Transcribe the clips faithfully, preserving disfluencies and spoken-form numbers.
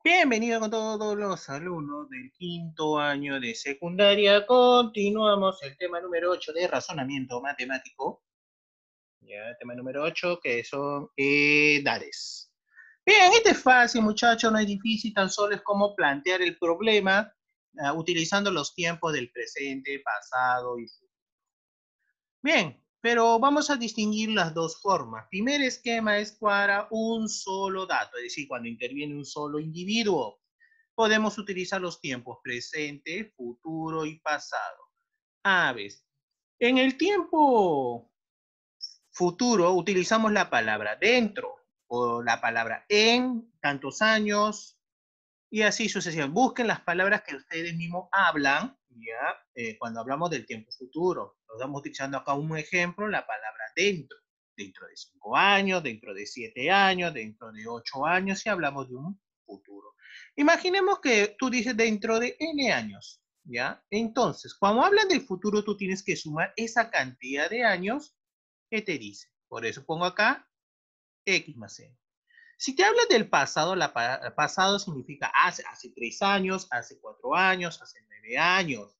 Bienvenido con todos los alumnos del quinto año de secundaria. Continuamos el tema número ocho de razonamiento matemático. Ya, tema número ocho, que son edades. Bien, este es fácil, muchachos, no es difícil, tan solo es como plantear el problema uh, utilizando los tiempos del presente, pasado y futuro. Bien, pero vamos a distinguir las dos formas. Primer esquema es para un solo dato, es decir, cuando interviene un solo individuo. Podemos utilizar los tiempos presente, futuro y pasado. Aves. En el tiempo futuro utilizamos la palabra dentro o la palabra en tantos años y así sucesivamente. Busquen las palabras que ustedes mismos hablan ya eh, cuando hablamos del tiempo futuro. Lo estamos utilizando acá un ejemplo, la palabra dentro. Dentro de cinco años, dentro de siete años, dentro de ocho años, si hablamos de un futuro. Imaginemos que tú dices dentro de N años, ¿ya? Entonces, cuando hablan del futuro, tú tienes que sumar esa cantidad de años que te dice. Por eso pongo acá X más N. Si te hablas del pasado, la pa pasado significa hace, hace tres años, hace cuatro años, hace nueve años,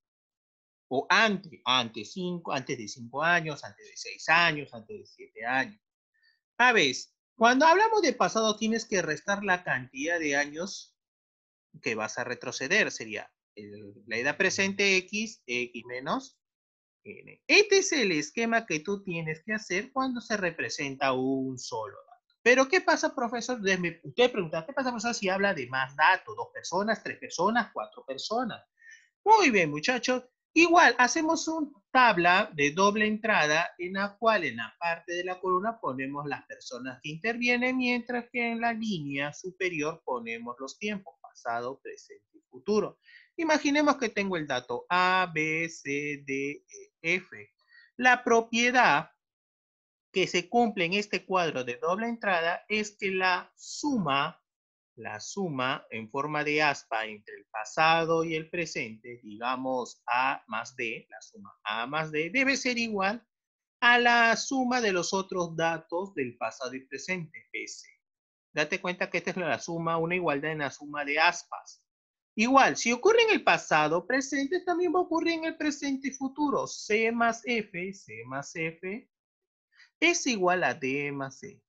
o antes, antes, cinco, antes de cinco años, antes de seis años, antes de siete años. A ver, cuando hablamos de pasado tienes que restar la cantidad de años que vas a retroceder, sería el, la edad presente X, X menos N. Este es el esquema que tú tienes que hacer cuando se representa un solo dato. Pero ¿qué pasa, profesor? Usted pregunta, ¿qué pasa, profesor, si habla de más datos? ¿Dos personas, tres personas, cuatro personas? Muy bien, muchachos. Igual, hacemos una tabla de doble entrada en la cual en la parte de la columna ponemos las personas que intervienen, mientras que en la línea superior ponemos los tiempos, pasado, presente y futuro. Imaginemos que tengo el dato A, B, C, D, E, F. La propiedad que se cumple en este cuadro de doble entrada es que la suma la suma en forma de aspa entre el pasado y el presente, digamos A más D, la suma A más D, debe ser igual a la suma de los otros datos del pasado y presente, B C. Date cuenta que esta es la suma, una igualdad en la suma de aspas. Igual, si ocurre en el pasado, presente, también va a ocurrir en el presente y futuro. C más F, C más F, es igual a D más C.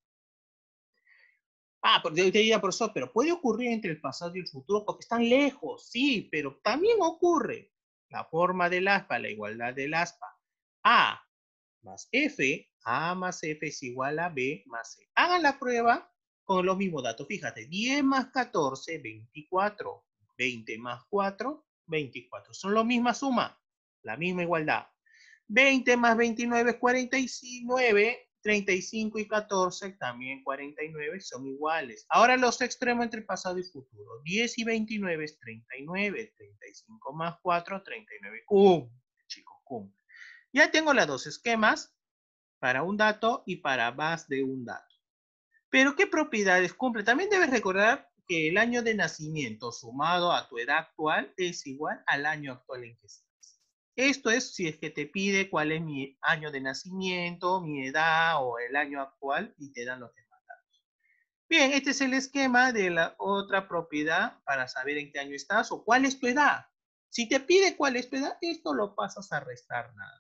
Ah, porque yo te diría, profesor, pero puede ocurrir entre el pasado y el futuro porque están lejos, sí, pero también ocurre la forma del aspa, la igualdad del aspa. A más F, A más F es igual a B más C. Hagan la prueba con los mismos datos. Fíjate, diez más catorce, veinticuatro. veinte más cuatro, veinticuatro. Son la misma suma, la misma igualdad. veinte más veintinueve es cuarenta y nueve, treinta y cinco y catorce también cuarenta y nueve son iguales. Ahora los extremos entre pasado y futuro. diez y veintinueve es treinta y nueve, treinta y cinco más cuatro, treinta y nueve. ¡Cum! Chicos, cum. Ya tengo los dos esquemas para un dato y para más de un dato. Pero ¿qué propiedades cumple? También debes recordar que el año de nacimiento sumado a tu edad actual es igual al año actual en que estás. Esto es si es que te pide cuál es mi año de nacimiento, mi edad o el año actual y te dan los demás datos. Bien, este es el esquema de la otra propiedad para saber en qué año estás o cuál es tu edad. Si te pide cuál es tu edad, esto lo pasas a restar nada.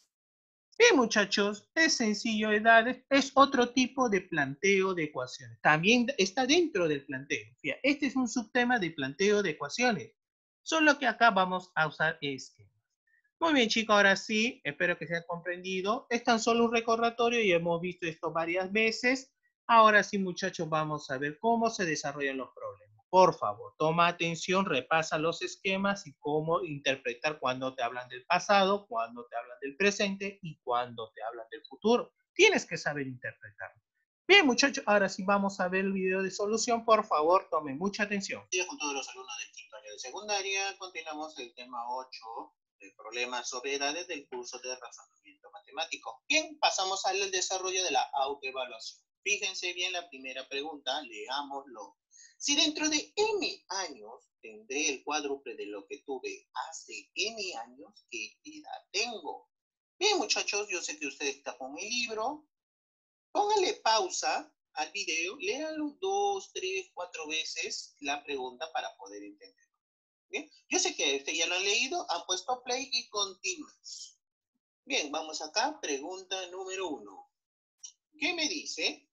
Bien, muchachos, es sencillo, edades, es otro tipo de planteo de ecuaciones. También está dentro del planteo. Fíjate, este es un subtema de planteo de ecuaciones. Solo que acá vamos a usar esquemas. Muy bien, chicos, ahora sí, espero que se haya comprendido. Es tan solo un recordatorio y hemos visto esto varias veces. Ahora sí, muchachos, vamos a ver cómo se desarrollan los problemas. Por favor, toma atención, repasa los esquemas y cómo interpretar cuando te hablan del pasado, cuando te hablan del presente y cuando te hablan del futuro. Tienes que saber interpretarlo. Bien, muchachos, ahora sí vamos a ver el video de solución. Por favor, tomen mucha atención. Con todos los alumnos del quinto año de secundaria, continuamos el tema ocho de problemas sobre edades del curso de razonamiento matemático. Bien, pasamos al desarrollo de la autoevaluación. Fíjense bien la primera pregunta, leámoslo. Si dentro de N años tendré el cuádruple de lo que tuve hace N años, ¿qué edad tengo? Bien, muchachos, yo sé que usted está con el libro. Póngale pausa al video, léanlo dos, tres, cuatro veces la pregunta para poder entenderlo. ¿Bien? Yo sé que ustedes ya lo han leído, han puesto play y continuamos. Bien, vamos acá, pregunta número uno. ¿Qué me dice?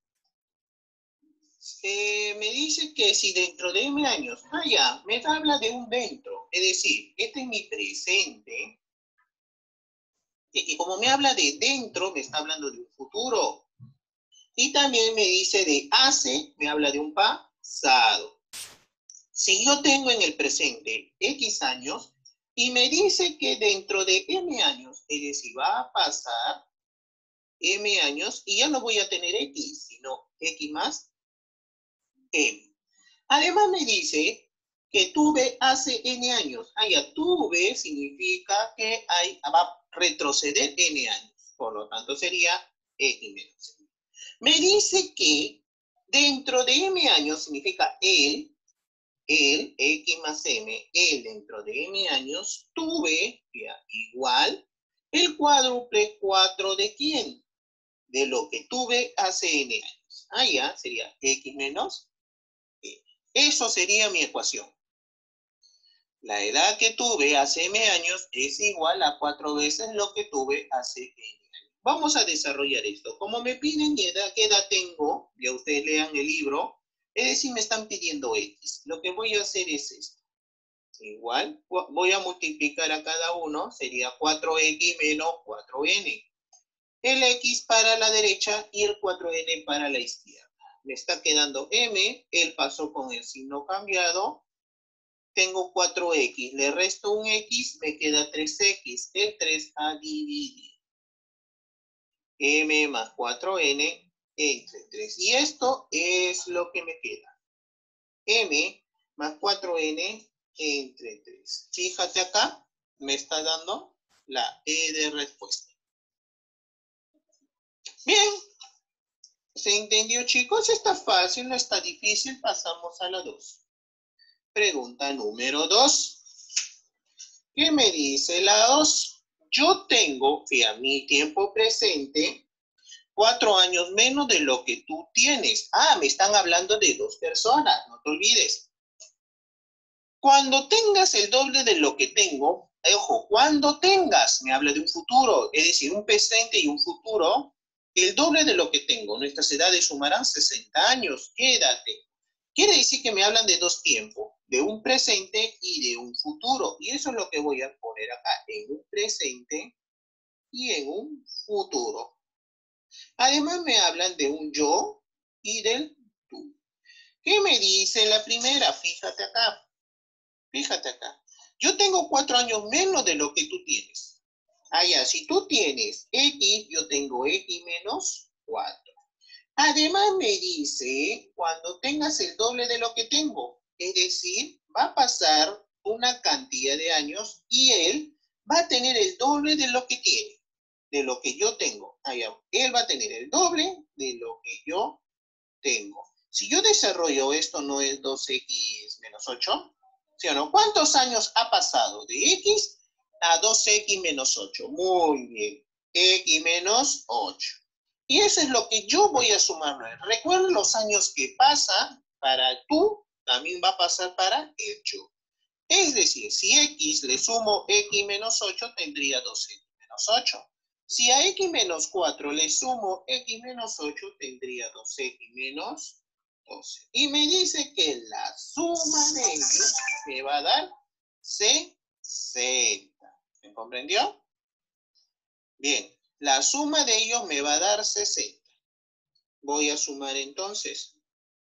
Eh, me dice que si dentro de M años, ah ya, me habla de un dentro, es decir, este es mi presente, y, y como me habla de dentro, me está hablando de un futuro. Y también me dice de hace, me habla de un pasado. Si yo tengo en el presente X años y me dice que dentro de M años, es decir, va a pasar M años y ya no voy a tener X, sino X más M. Además me dice que tuve hace N años. Ah, ya, tuve significa que hay, va a retroceder N años. Por lo tanto sería X menos M. Me dice que dentro de M años significa él, el X más M, el dentro de M años, tuve ya, igual el cuádruple cuatro de quién? De lo que tuve hace N años. Ah, ya, sería X menos M. Eso sería mi ecuación. La edad que tuve hace M años es igual a cuatro veces lo que tuve hace N años. Vamos a desarrollar esto. Como me piden edad, qué edad tengo, ya ustedes lean el libro, es decir, me están pidiendo X. Lo que voy a hacer es esto. Igual, voy a multiplicar a cada uno, sería cuatro X menos cuatro N. El X para la derecha y el cuatro N para la izquierda. Me está quedando M, él pasó con el signo cambiado. Tengo cuatro X, le resto un X, me queda tres X, el tres a dividir. M más cuatro N entre tres. Y esto es lo que me queda. M más cuatro N entre tres. Fíjate acá, me está dando la E de respuesta. Bien. ¿Se entendió, chicos? Está fácil, no está difícil. Pasamos a la dos. Pregunta número dos. ¿Qué me dice la dos? Yo tengo, que a mi tiempo presente, cuatro años menos de lo que tú tienes. Ah, me están hablando de dos personas, no te olvides. Cuando tengas el doble de lo que tengo, ojo, cuando tengas, me habla de un futuro, es decir, un presente y un futuro, el doble de lo que tengo. Nuestras edades sumarán sesenta años. Quédate. Quiere decir que me hablan de dos tiempos, de un presente y de un futuro. Y eso es lo que voy a poner acá, en un presente y en un futuro. Además me hablan de un yo y del tú. ¿Qué me dice la primera? Fíjate acá. Fíjate acá. Yo tengo cuatro años menos de lo que tú tienes. Ah, ya, si tú tienes X, yo tengo X menos cuatro. Además me dice, cuando tengas el doble de lo que tengo, es decir, va a pasar una cantidad de años y él va a tener el doble de lo que tiene, de lo que yo tengo. Ah, ya, él va a tener el doble de lo que yo tengo. Si yo desarrollo esto, ¿no es dos X menos ocho? ¿Sí o no? ¿Cuántos años ha pasado de X a dos X menos ocho? Muy bien. X menos ocho. Y eso es lo que yo voy a sumar. Recuerda los años que pasan para tú, también va a pasar para el yo. Es decir, si X le sumo X menos ocho, tendría dos X menos ocho. Si a X menos cuatro le sumo X menos ocho, tendría dos X menos doce. Y me dice que la suma de ellos me va a dar sesenta. ¿Me comprendió? Bien, la suma de ellos me va a dar sesenta. Voy a sumar entonces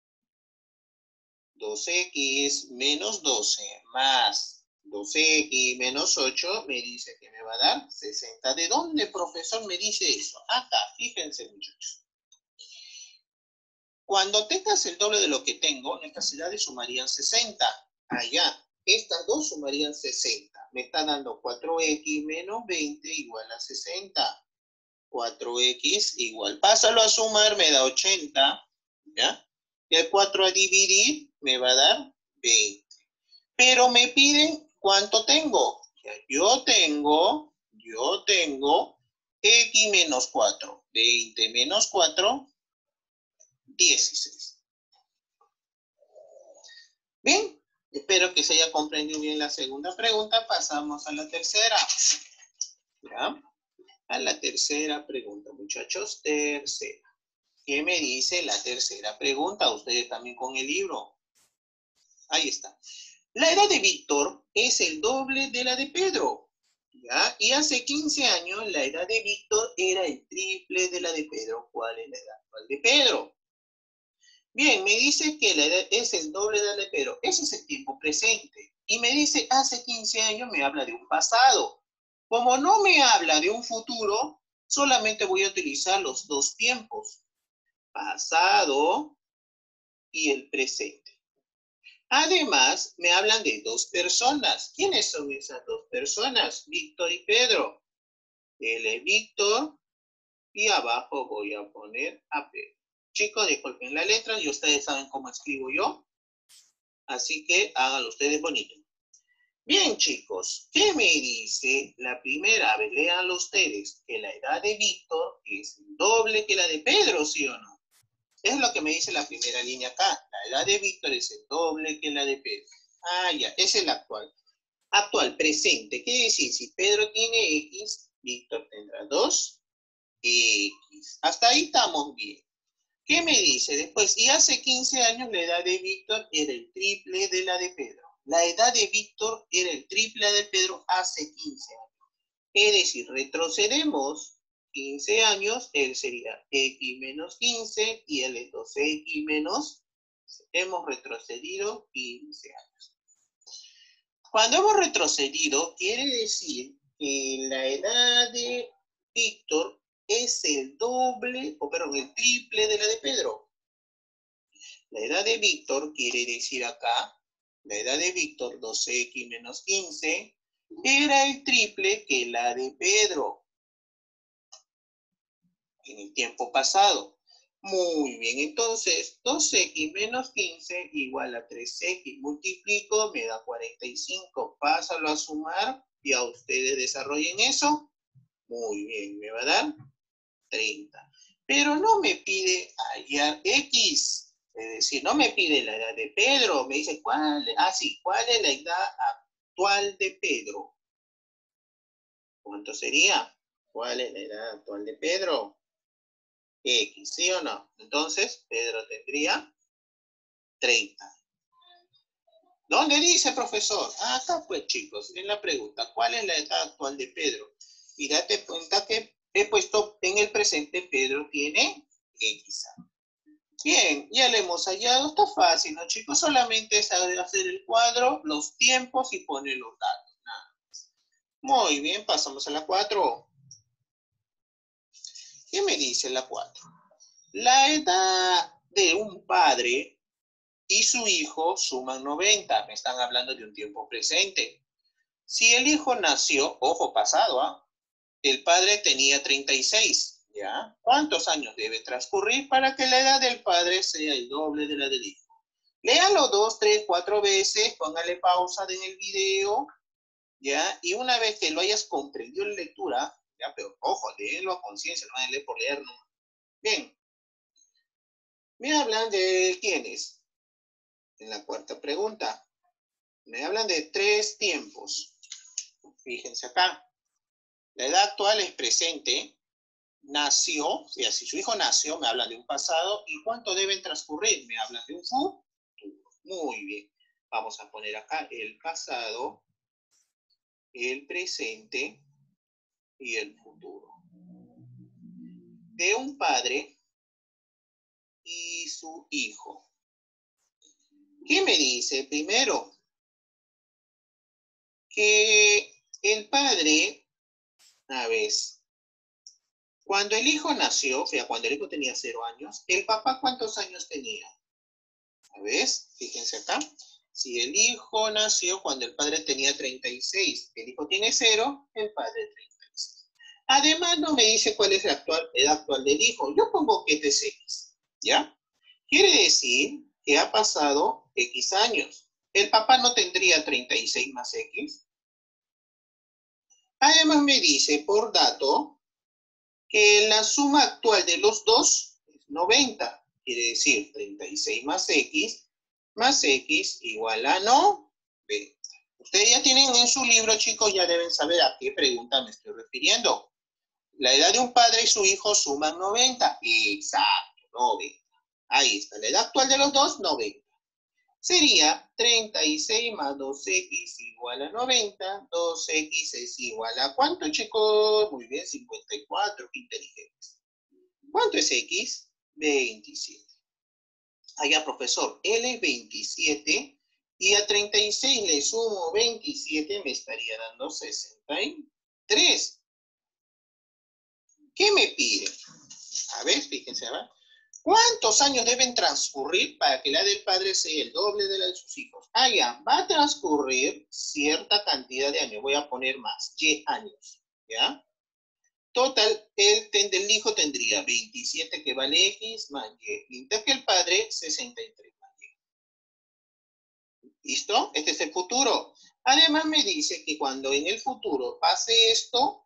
dos X menos doce más dos X menos ocho me dice que me va a dar sesenta. ¿De dónde, profesor, me dice eso? Acá, fíjense, muchachos. Cuando tengas el doble de lo que tengo, nuestras edades sumarían sesenta. Allá, estas dos sumarían sesenta. Me está dando cuatro X menos veinte igual a sesenta. cuatro X igual. Pásalo a sumar, me da ochenta. ¿Ya? Y el cuatro a dividir me va a dar veinte. Pero me piden cuánto tengo. Yo tengo, yo tengo X menos cuatro. veinte menos cuatro, dieciséis. Bien, espero que se haya comprendido bien la segunda pregunta. Pasamos a la tercera. ¿Ya? A la tercera pregunta, muchachos. Tercera. ¿Qué me dice la tercera pregunta? Ustedes también con el libro. Ahí está. La edad de Víctor es el doble de la de Pedro. ¿Ya? Y hace quince años la edad de Víctor era el triple de la de Pedro. ¿Cuál es la edad actual de Pedro? Bien, me dice que la edad es el doble de la de Pedro. Ese es el tiempo presente. Y me dice hace quince años, me habla de un pasado. Como no me habla de un futuro, solamente voy a utilizar los dos tiempos. Pasado y el presente. Además, me hablan de dos personas. ¿Quiénes son esas dos personas? Víctor y Pedro. Él es Víctor y abajo voy a poner a Pedro. Chicos, disculpen la letra y ustedes saben cómo escribo yo. Así que háganlo ustedes bonito. Bien, chicos, ¿qué me dice la primera? A ver, léanlo ustedes. Que la edad de Víctor es doble que la de Pedro, ¿sí o no? Es lo que me dice la primera línea acá. La edad de Víctor es el doble que la de Pedro. Ah, ya, es el actual. Actual, presente. ¿Qué decir? Si Pedro tiene X, Víctor tendrá dos X. Hasta ahí estamos bien. ¿Qué me dice después? Y hace quince años la edad de Víctor era el triple de la de Pedro. La edad de Víctor era el triple de Pedro hace quince años. Es decir, retrocedemos quince años, él sería X menos quince y él es dos X menos, hemos retrocedido quince años. Cuando hemos retrocedido, quiere decir que la edad de Víctor es el doble, o perdón, el triple de la de Pedro. La edad de Víctor quiere decir acá, la edad de Víctor, dos X menos quince, era el triple que la de Pedro en el tiempo pasado. Muy bien, entonces dos X menos quince igual a tres X. Multiplico, me da cuarenta y cinco. Pásalo a sumar y a ustedes desarrollen eso. Muy bien, me va a dar treinta. Pero no me pide hallar X. Es decir, no me pide la edad de Pedro. Me dice, ¿cuál? Ah, sí, ¿cuál es la edad actual de Pedro? ¿Cuánto sería? ¿Cuál es la edad actual de Pedro? X, ¿sí o no? Entonces, Pedro tendría treinta. ¿Dónde dice, profesor? Ah, acá pues, chicos, en la pregunta, ¿cuál es la edad actual de Pedro? Y date cuenta que he puesto en el presente, Pedro tiene X. Bien, ya le hemos hallado. Está fácil, ¿no, chicos? Solamente es hacer el cuadro, los tiempos y poner los datos. Nada más. Muy bien, pasamos a la cuatro. ¿Qué me dice la cuatro? La edad de un padre y su hijo suman noventa. Me están hablando de un tiempo presente. Si el hijo nació, ojo pasado, ¿ah? El padre tenía treinta y seis, ¿ya? ¿Cuántos años debe transcurrir para que la edad del padre sea el doble de la del hijo? Léalo dos, tres, cuatro veces, póngale pausa en el video, ¿ya? Y una vez que lo hayas comprendido en lectura, ¿ya? Pero ojo, léelo a conciencia, no van a leer por leer, ¿no? Bien. Me hablan de quiénes. En la cuarta pregunta. Me hablan de tres tiempos. Fíjense acá. La edad actual es presente. Nació, o sea, si su hijo nació, me hablan de un pasado. ¿Y cuánto deben transcurrir? Me hablan de un futuro. Muy bien. Vamos a poner acá el pasado, el presente y el futuro. De un padre y su hijo. ¿Qué me dice? Primero, que el padre, a ver, cuando el hijo nació, o sea, cuando el hijo tenía cero años, ¿el papá cuántos años tenía? A ver, fíjense acá. Si el hijo nació cuando el padre tenía treinta y seis, el hijo tiene cero, el padre treinta y seis. Además, no me dice cuál es la actual, edad actual del hijo. Yo pongo que es de X, ¿ya? Quiere decir que ha pasado X años. ¿El papá no tendría treinta y seis más X? Además me dice, por dato, que la suma actual de los dos es noventa. Quiere decir treinta y seis más X, más X igual a noventa. Ustedes ya tienen en su libro, chicos, ya deben saber a qué pregunta me estoy refiriendo. La edad de un padre y su hijo suman noventa. Exacto, noventa. Ahí está, la edad actual de los dos, noventa. Sería treinta y seis más dos X igual a noventa. dos X es igual a ¿cuánto, chicos? Muy bien, cincuenta y cuatro, qué inteligentes. ¿Cuánto es X? veintisiete. Allá, profesor, L es veintisiete y a treinta y seis le sumo veintisiete, me estaría dando sesenta y tres. ¿Qué me pide? A ver, fíjense, a ver. ¿Cuántos años deben transcurrir para que la del padre sea el doble de la de sus hijos? Ah, ya, va a transcurrir cierta cantidad de años. Voy a poner más, Y años, ¿ya? Total, el del hijo tendría veintisiete que vale X más Y. Mientras que el padre, sesenta y tres más Y. ¿Listo? Este es el futuro. Además me dice que cuando en el futuro pase esto,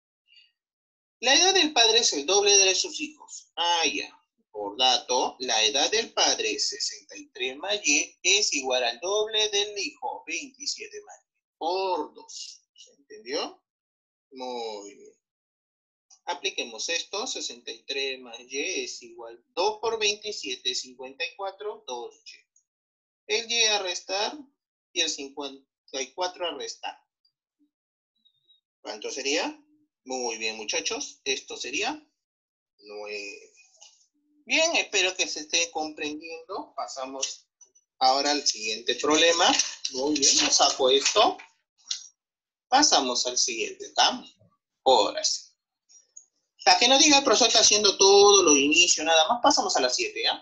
la edad del padre es el doble de sus hijos. Ah, ya. Por dato, la edad del padre, sesenta y tres más Y, es igual al doble del hijo, veintisiete más Y, por dos. ¿Se entendió? Muy bien. Apliquemos esto, sesenta y tres más Y es igual, dos por veintisiete, cincuenta y cuatro, dos Y. El Y a restar y el cincuenta y cuatro a restar. ¿Cuánto sería? Muy bien, muchachos. Esto sería nueve. Bien, espero que se esté comprendiendo. Pasamos ahora al siguiente problema. Muy bien, no saco esto. Pasamos al siguiente, ¿está? Ahora sí. Para que no diga el profesor está haciendo todo lo de inicio, nada más, pasamos a las siete, ¿ya?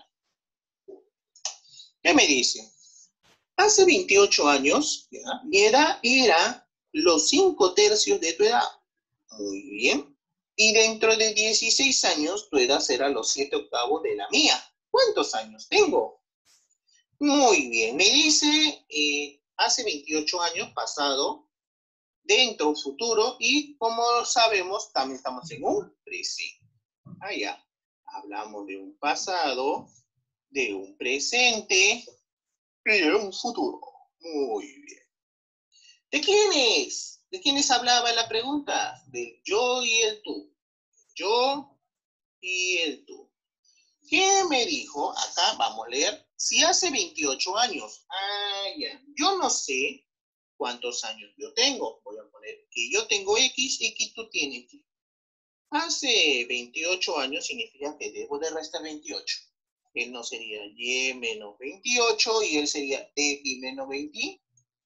¿Qué me dice? Hace veintiocho años, ¿ya? Mi edad era los cinco tercios de tu edad. Muy bien. Y dentro de dieciséis años, tu edad será los siete octavos de la mía. ¿Cuántos años tengo? Muy bien. Me dice, eh, hace veintiocho años pasado, dentro, futuro, y como sabemos, también estamos en un presente. Allá. Hablamos de un pasado, de un presente y de un futuro. Muy bien. ¿De quiénes? ¿De quiénes hablaba la pregunta? Del yo y el tú. Yo y el tú. ¿Qué me dijo? Acá vamos a leer. Si hace veintiocho años. Ah, ya. Yo no sé cuántos años yo tengo. Voy a poner que yo tengo X y que tú tienes Y. Hace veintiocho años significa que debo de restar veintiocho. Él no sería Y menos veintiocho y él sería X menos veintiocho.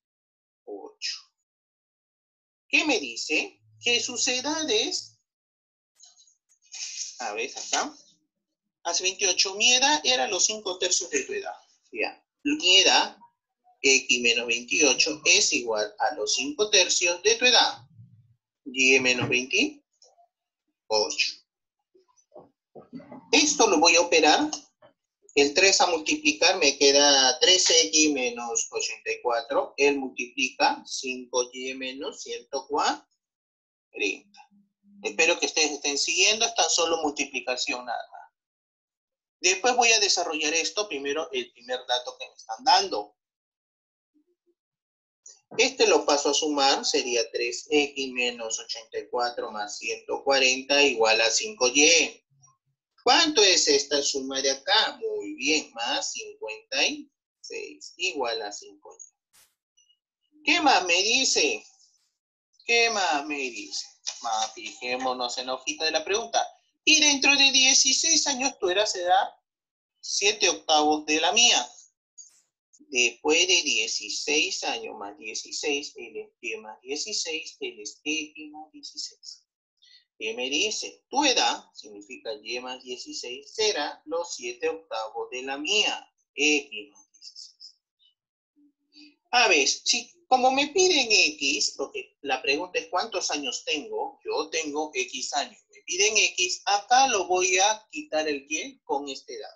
¿Qué me dice? Que sus edades, a ver, acá, hace veintiocho, mi edad era los cinco tercios de tu edad. Ya, mi edad, X menos veintiocho, es igual a los cinco tercios de tu edad. Y menos veintiocho. Esto lo voy a operar. El tres a multiplicar me queda tres X menos ochenta y cuatro. Él multiplica cinco Y menos ciento cuarenta. Espero que ustedes estén siguiendo, es tan solo multiplicación nada más. Después voy a desarrollar esto, primero el primer dato que me están dando. Este lo paso a sumar, sería tres X menos ochenta y cuatro más ciento cuarenta igual a cinco Y. ¿Cuánto es esta suma de acá? Muy bien, más cincuenta y seis igual a cinco Y. ¿Qué más me dice? ¿Qué más me dice? Más fijémonos en la hojita de la pregunta. Y dentro de dieciséis años tu edad será siete octavos de la mía. Después de dieciséis años más dieciséis, L es Y más dieciséis, L es X más dieciséis. ¿Qué me dice? Tu edad, significa Y más dieciséis, será los siete octavos de la mía, X más dieciséis. A ver, si como me piden X, porque la pregunta es ¿cuántos años tengo? Yo tengo X años. Me piden X, acá lo voy a quitar el Y con este dato.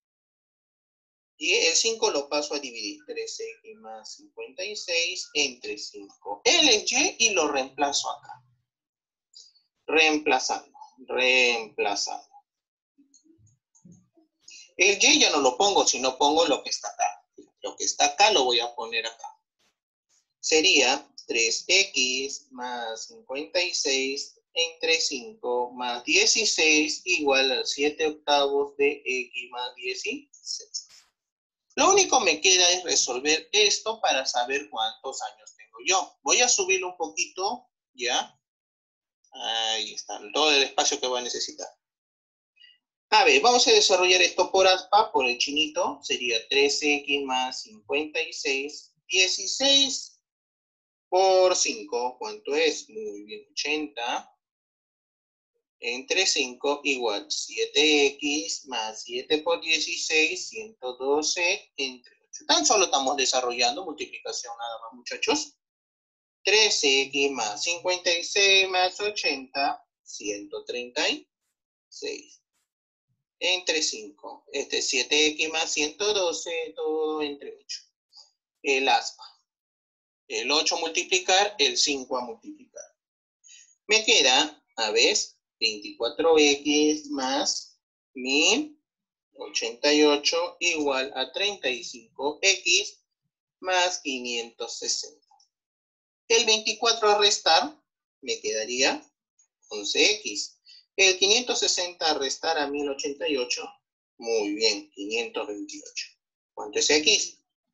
Y el cinco lo paso a dividir. tres X más cincuenta y seis entre cinco. L es Y y lo reemplazo acá. Reemplazando, reemplazando. El Y ya no lo pongo, sino pongo lo que está acá. Lo que está acá lo voy a poner acá. Sería tres equis más cincuenta y seis entre cinco más dieciséis igual a siete octavos de X más dieciséis. Lo único que me queda es resolver esto para saber cuántos años tengo yo. Voy a subirlo un poquito, ¿ya? Ahí está, todo el espacio que voy a necesitar. A ver, vamos a desarrollar esto por aspa, por el chinito. Sería tres equis más cincuenta y seis, dieciséis por cinco, ¿cuánto es? Muy bien, ochenta. Entre cinco igual siete equis más siete por dieciséis, ciento doce entre ocho. Tan solo estamos desarrollando multiplicación nada más, muchachos. tres equis más cincuenta y seis más ochenta, ciento treinta y seis. Entre cinco. Este siete equis más ciento doce, todo entre ocho. El aspa. El ocho a multiplicar, el cinco a multiplicar. Me queda, a ver, veinticuatro equis más mil ochenta y ocho igual a treinta y cinco equis más quinientos sesenta. El veinticuatro a restar me quedaría once equis. El quinientos sesenta a restar a mil ochenta y ocho, muy bien, quinientos veintiocho. ¿Cuánto es X?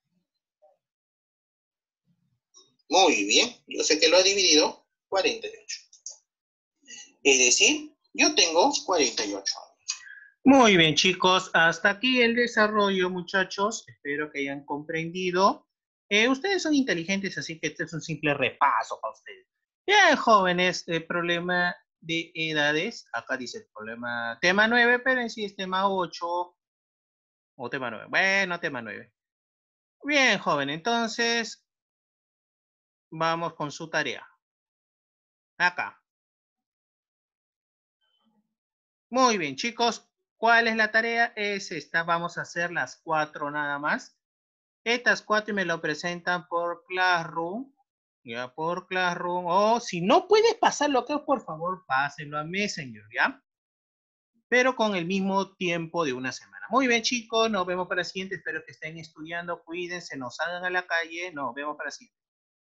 Muy bien, yo sé que lo ha dividido cuarenta y ocho. Es decir, yo tengo cuarenta y ocho años. Muy bien, chicos, hasta aquí el desarrollo, muchachos. Espero que hayan comprendido. Eh, ustedes son inteligentes, así que este es un simple repaso para ustedes. Bien, jóvenes, el problema de edades. Acá dice el problema tema nueve, pero en sí es tema ocho o tema nueve. Bueno, tema nueve. Bien, joven, entonces vamos con su tarea. Acá. Muy bien, chicos. ¿Cuál es la tarea? Es esta. Vamos a hacer las cuatro nada más. Estas cuatro me lo presentan por Classroom. Ya, por Classroom. O si no puedes pasarlo acá, por favor, pásenlo a Messenger, ¿ya? Pero con el mismo tiempo de una semana. Muy bien, chicos. Nos vemos para la siguiente. Espero que estén estudiando. Cuídense, no salgan a la calle. Nos vemos para la siguiente.